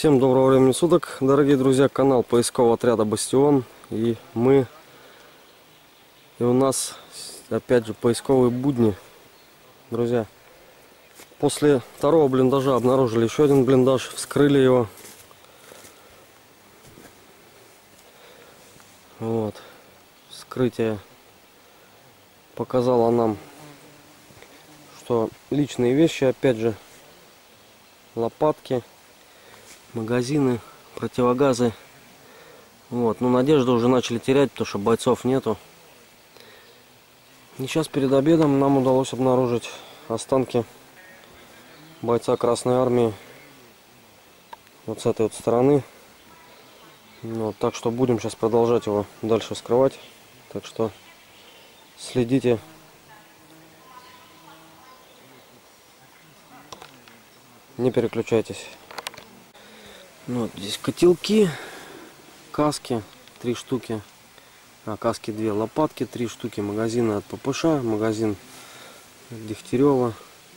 Всем доброго времени суток, дорогие друзья, канал поискового отряда Бастион. И у нас опять же поисковые будни, друзья. После второго блиндажа обнаружили еще один блиндаж, вскрыли его. Вот, вскрытие показало нам, что личные вещи, опять же, лопатки, магазины, противогазы. Вот, ну надежду уже начали терять, потому что бойцов нету. И сейчас перед обедом нам удалось обнаружить останки бойца Красной Армии вот с этой вот стороны. Вот, так что будем сейчас продолжать его дальше вскрывать. Так что следите. Не переключайтесь. Вот здесь котелки, каски 3 штуки, каски 2, лопатки 3 штуки, магазины от ППШ, магазин Дегтярева.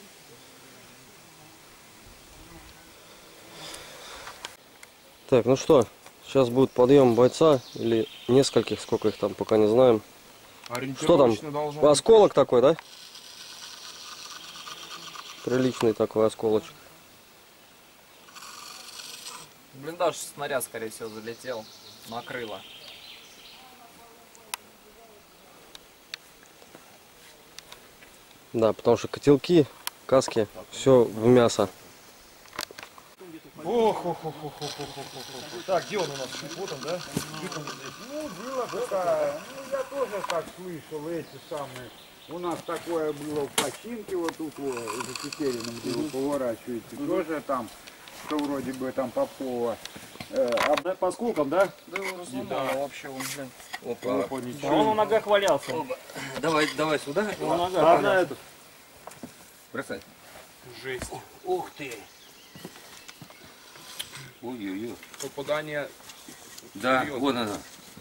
Так, ну что, сейчас будет подъем бойца или нескольких, сколько их там, пока не знаем. Что там? Осколок такой, да? Приличный такой осколочек. Блиндаж снаряд, скорее всего, залетел, накрыло. Да, потому что котелки, каски, все в мясо. Так, где он у нас? Вот он, да? Ну, дело такое. Ну, я тоже так слышал, эти самые. У нас такое было в починке, вот тут вот, за Тетериным, где вы поворачиваете, тоже там, что вроде бы там Попова. По осколкам, да? Да его разломало вообще, он, блин. Опа, А ничего. он на ногах валялся. Давай сюда. Он на ногах Одна валялся. это. Бросай. Жесть. Ух ты. Ой-ой-ой. Попадание. Да, Серьезно. вон она.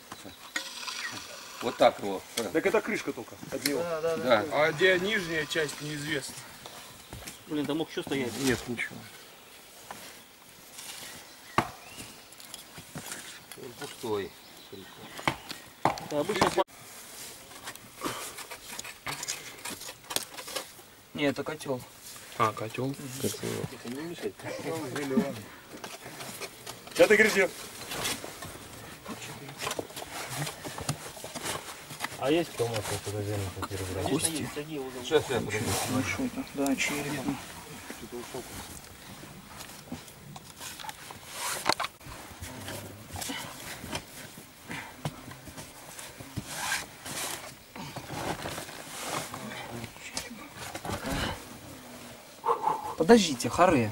Вот так его. Так это крышка только от него. Да. А где нижняя часть, неизвестно. Блин, да мог еще стоять. Нет, ничего. Он пустой. Да, обычно... Не, это котел. А, котел. Сейчас ты грязи. А есть кто может туда зернышко перебрать? Конечно, есть. Сади его. Сейчас я Да, череп. Подождите, хоры.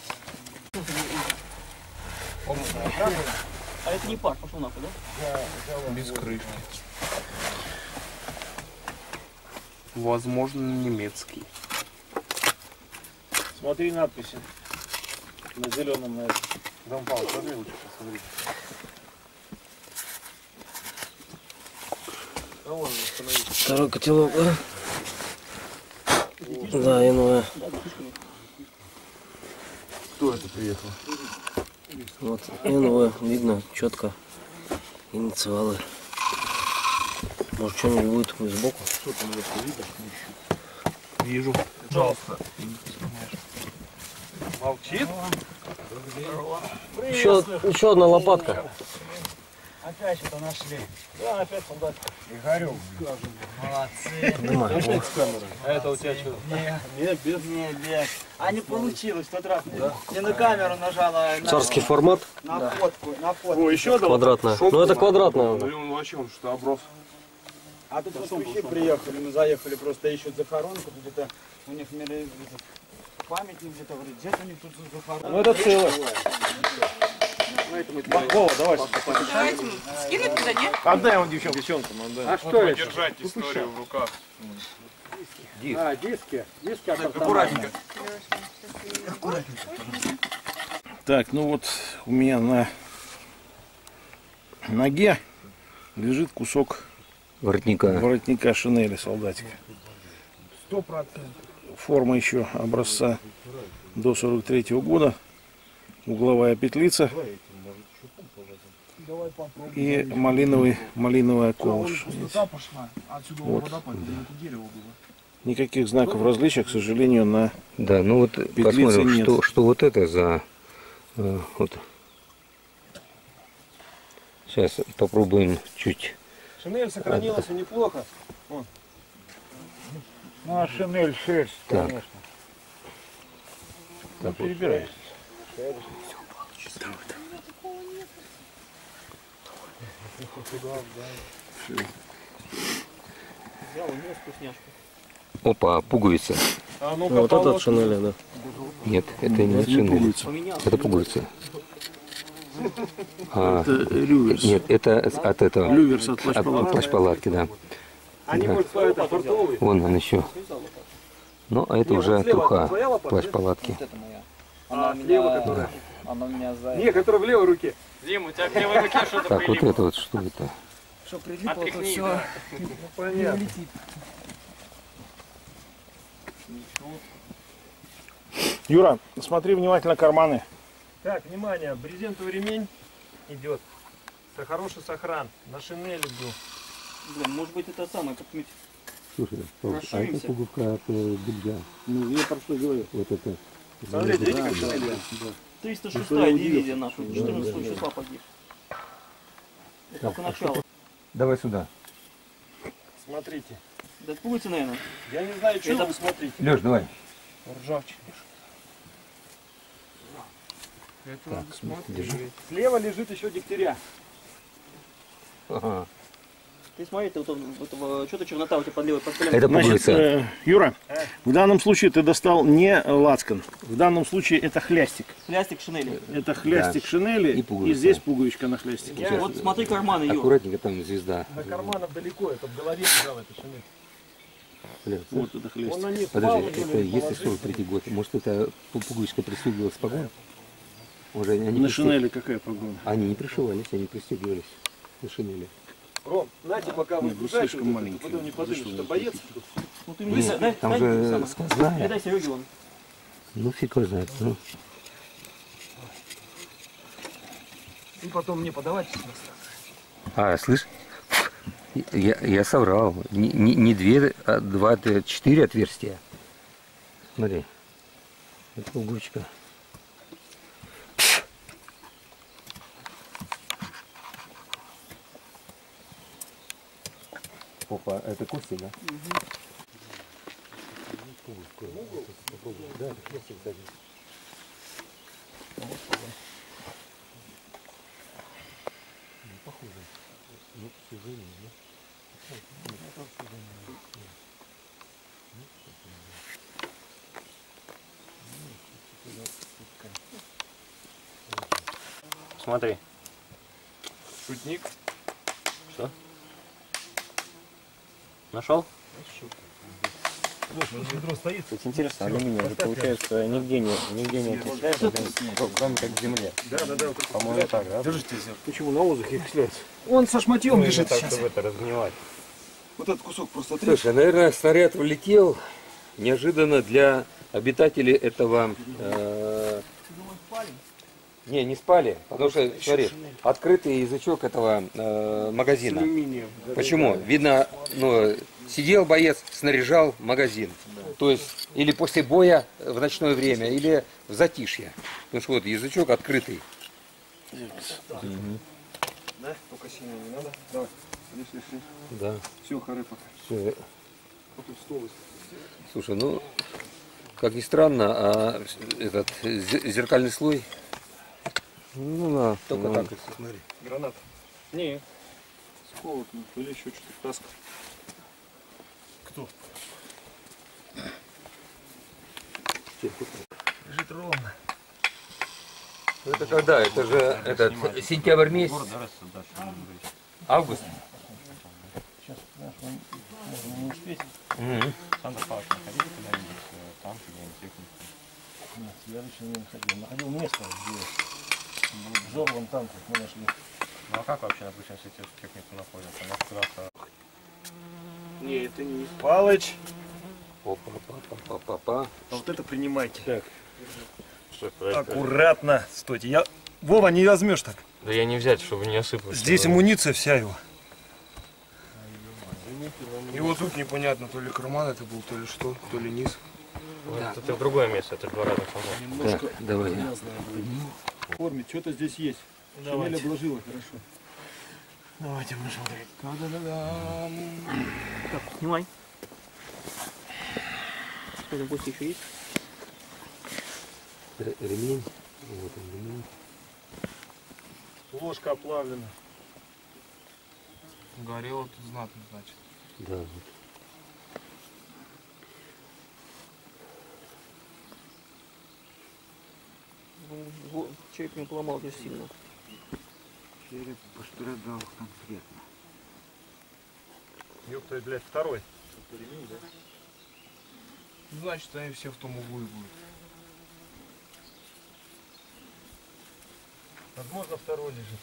А это не пар, пошел нахуй, да? Без крышки. Возможно, немецкий. Смотри надписи. На зеленом на этом. Дампал, смотри лучше, посмотри. Второй котелок, да? Да, иное. Кто это приехал? Вот иное, видно четко инициалы. Может что-нибудь будет сбоку? Что там видишь? Вижу. Пожалуйста. Молчит? Еще одна лопатка. Опять что-то нашли. Да, опять солдат. Игорек, Молодцы. А это у тебя что? Нет, без. А не получилось в тот раз. Не на камеру нажала. Царский формат, На фотку. О, еще одна. квадратная. Ну это квадратная. Ну он вообще, он что, оброс? а тут москвичи приехали, мы заехали, просто ищут захоронку, где-то у них памятник где-то, говорит, где-то у них тут захоронка. Ну это целое. Вова, давай. Давайте скинуть туда, нет? Отдай он девчонкам, отдай. А что это? Держать историю в руках. А, диски. Диски от Аккуратненько. Так, ну вот у меня на ноге лежит кусок воротника шинели солдатика. 100%. Форма еще образца до 43-го года. угловая петлица и малиновая ковш. Вот. Никаких знаков различия, к сожалению, на Да, ну вот петлице посмотрим, нет. что вот это за... вот. Сейчас попробуем чуть. Шинель сохранилась неплохо. Ну, а шинель шерсть, Так. конечно. Ну, перебирай. Опа, пуговица. А Ну, ну-ка, вот это от Павлов. Шинели, да. Нет, это не шинель. Это пуговица. А, Люверс. нет, это от этого. Люверс от От плащ-палатки. плащ-палатки, да. Они Да. хоть это фартовый. Вон он еще. Ну, а это уже труха плащ-палатки. Это моя. А слева которая? Она у меня за... Не, которая в левой руке. Дим, у тебя в левой руке что-то Так, вот прилипло. это вот что это? Что прилипло, то Отряхни, все да. Понятно. летит. Юра, смотри внимательно карманы. Так, внимание, брезентовый ремень идет. Хороший сохран. На шинели был. Блин, может быть это самое, как-нибудь... Слушай, а это пуговка от белья. Ну, я про что говорю. Вот это. Смотрите, видите, как шинель? 306-я дивизия наша, 14 числа погиб. Это только начало. Давай сюда. Смотрите. Да пуговицы, наверное. Я не знаю, что Это- вы смотрите. Леш, давай. Ржавчина. Так, держи. Слева лежит еще дегтяря. Ага. Ты смотри, ты что-то чернота у тебя под левой, под коленом. Это Значит, пуговица. Юра, в данном случае ты достал не лацкан. В данном случае это хлястик. Плястик шинели. Это хлястик шинели И и, пуговица. здесь пуговичка на хлястике. Вот смотри карманы ее. Аккуратненько, там звезда. До карманов далеко, это в голове лежал эта шинель. Бля, Вот это Он хлястик. на них подожди, палку, это блин, если положил. 43 год, может это пуговичка пристегивалась с погон? Уже они, На пристег- шинели какая погона? они не пришивались, они пристегивались на шинели. Ром, знаете, пока вы Нет, ну, сгружаете, слишком вот это, маленький. потом не подумайте, Зачем что вы боец. Ну ты мне дай, Там дай, же самое. сквозная. Передай Сереге вон. Ну фиг его знает. Ну. И потом мне подавать. А, слышь, я соврал. Не две, а два, 4 отверстия. Смотри. Это пуговичка. Опа, это курсы, да? Да, кстати. Похоже. Ну, к сожалению, да? Смотри. Шутник. Что? Нашел? Ведро стоит. Кстати, интересно, алюминий же получается нигде не окисляется, кроме как в земле. Да. По-моему, так, да? Держите здесь. Почему на воздухе окисляется? Он со шматьем лежит так, сейчас. чтобы это разгнивать. Вот этот кусок просто отрежь. Слушай, наверное, снаряд влетел неожиданно для обитателей этого... Не спали, потому что, смотри, открытый язычок этого магазина. Алюминием. Почему? Видно, ну, сидел боец, снаряжал магазин. То есть, или после боя в ночное время, или в затишье. Потому что вот язычок открытый. Да? Только сильно не надо. Давай. Лишь. Да. Все, хоры пока. Всё. Вот тут стол. Слушай, ну, как ни странно, а этот зеркальный слой Ну да. только ну, так, если смотри. Граната. Не. Сколок, ну, или еще что-то. Таска. Кто? Лежит ровно. Это когда? Это же этот сентябрь месяц. Август. Не успеть. Мгм. Нет, я лично не находил. Находил место, где взорван танк мы нашли. Ну а как вообще, допустим, если эти технику находятся? Она куда-то... Не, это не. Палыч. Опа. Вот это принимайте. Так. Аккуратно. Стойте, Вова, не возьмешь так. Да я не взять, чтобы не осыпалось. Здесь амуниция вся его. И вот тут непонятно, то ли карман это был, то ли что, то ли низ. Это ты в другое место, это 2 раза помог. Немножко давай. в форме, что-то здесь есть. Шинель обложила хорошо. Давайте будем смотреть. Та-да-да-дам. Так, снимай. Что там гости еще есть? Ремень. Вот он, ремень. Ложка оплавлена. Горело тут знатно, значит. Да, вот. Череп не поломал очень сильно. Череп пострадал конкретно. Ёпта, блядь, второй. Значит, они все в том углу и будут. Возможно, второй лежит.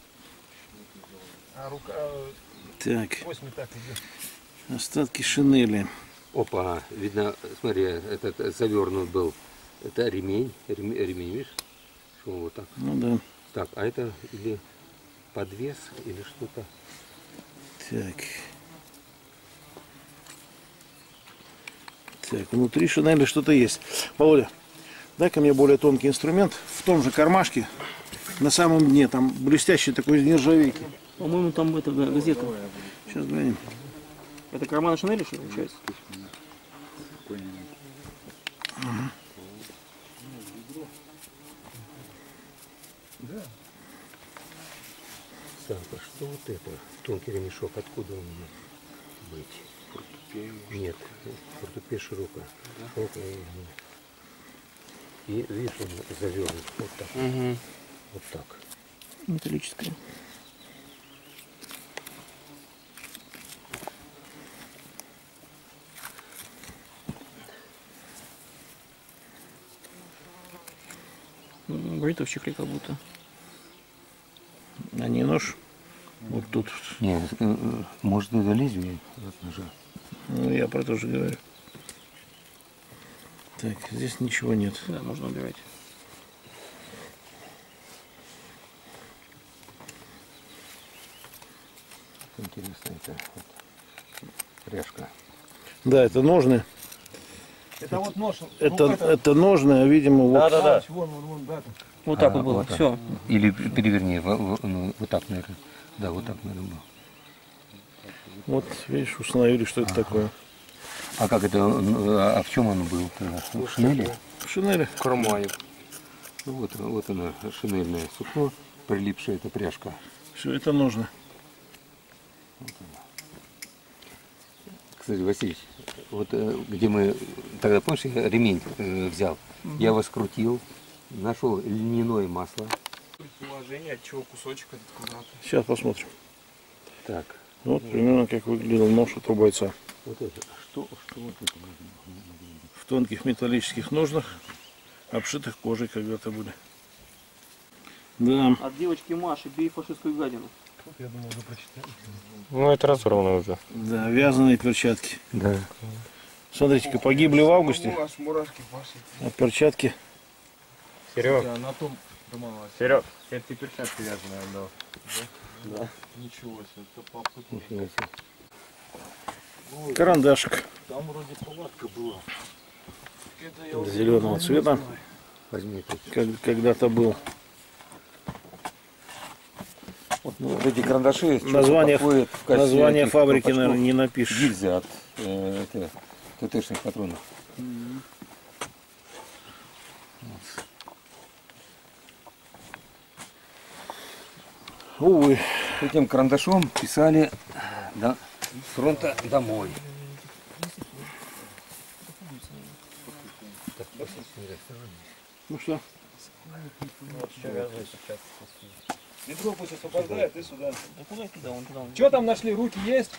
А рука... Так, 8 так идет. остатки шинели. Опа, видно, смотри, этот завернут был. Это ремень, ремень, видишь? Что вот так. Ну да. Так, а это или подвес, или что-то. Так. Так, внутри шинели что-то есть. Володя, дай-ка мне более тонкий инструмент. В том же кармашке, на самом дне, там блестящий такой из нержавейки. По-моему, там это газета. Сейчас глянем. Это карман Шинели, что ли, получается? Так, а что вот это? Тонкий ремешок, откуда он может быть? Нет, портупея широкая. Широкая и видишь, он завернут вот так. Вот так. Металлическая. Бритва в чехле как будто. А не нож? Вот тут. Нет, может это лезвие от ножа. Ну, я про то же говорю. Так, здесь ничего нет. Да, можно убирать. Интересно, это вот пряжка. Да, это ножны. Это вот нож. Это ножны, а видимо вот. Да. Вон, да. Вот так вот было. вот так. Все. Или переверни, ну, вот так, наверное. Да, вот так, наверное, было. Вот, видишь, установили, что это такое. А как это, а в чем он был тогда? В шинели? В шинели. В кармане. Ну, вот она, шинельное сукно, прилипшая эта пряжка. Все это ножны. Кстати, Василий, вот где мы тогда, помнишь, я ремень взял, я его скрутил, нашел льняное масло. Положение, от чего кусочек этот квадрат. Сейчас посмотрим. Так, Вот примерно как выглядел нож от бойца. вот это, что вот это? В тонких металлических ножнах, обшитых кожей когда-то были. Да. От девочки Маши, бей фашистскую гадину. Ну, это разорвано уже. Да, вязаные перчатки. Да. Смотрите-ка, погибли в августе, Аж мурашки пошли. а перчатки. Серег, На том Серег, это ты перчатки вязаные отдал. Да. Ничего себе, это попутно. Карандашик Там вроде палатка была. зеленого цвета, Возьми тут. когда-то был. Вот эти карандаши. Название, подходят в качестве название этих фабрики, колпачков. наверное, не напишешь. Гильзы от ТТшных патронов. Увы. Этим карандашом писали с фронта домой. Ну что? Метро пусть освобождает, и сюда. Да куда туда, вон туда. Что там нашли? Руки есть?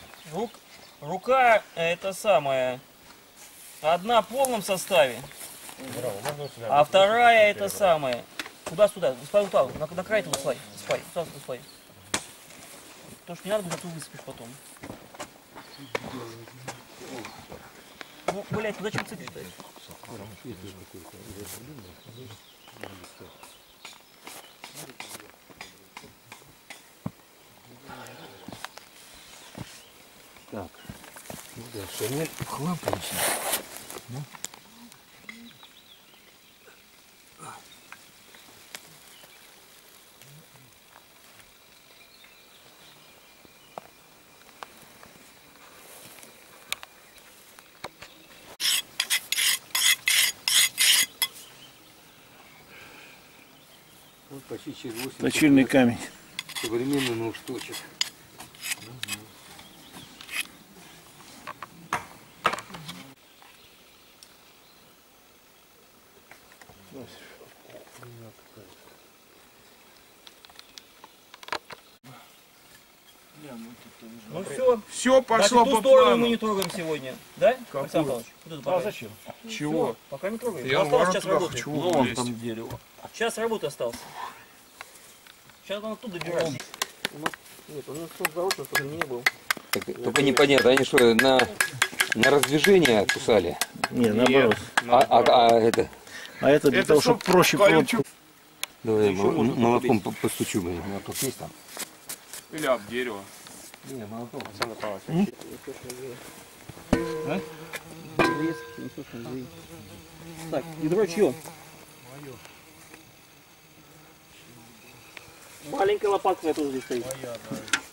Рука это самое. Одна в полном составе, а вторая это самое. Куда-сюда? На край этого слай. Слай. Потому что не надо будет, а ты высыпешь потом. Ну, блядь, ну зачем цепишь? Так, ну да, шинель в хлам, конечно. Вот почти через 8 Точильный камень. современный наусточек. Ну все. Все Значит, пошло ту по сторону плану. мы не трогаем сегодня. Да, Александр Павлович? Вот эту пока. зачем? Чего? Пока не трогаем. Я Осталось говорю, час туда работы. хочу Вон влезть. там дерево. Час работы остался. Сейчас надо оттуда добирать. Нет, он хороший, чтобы не был. Так, только непонятно, они что, на раздвижение кусали? Не, наоборот. А это... А это для того, чтобы проще было. колючую- Давай молотком постучу, блин. Молоток есть там? Или об дерево. Не, молоток. Так, ядро чье? Маленькая лопатка тоже здесь стоит.